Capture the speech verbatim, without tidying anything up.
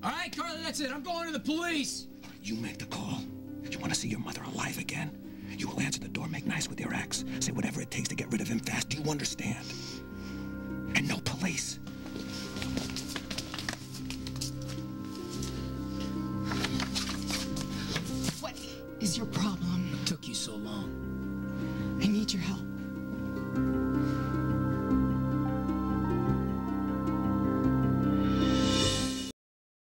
All right, Carly, that's it. I'm going to the police. You make the call. You want to see your mother alive again? You will answer the door, make nice with your ex. Say whatever it takes to get rid of him fast. Do you understand? And no police. What is your problem? Took you so long.